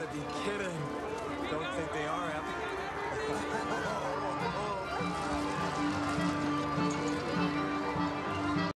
gotta be kidding. Don't think they are, Em.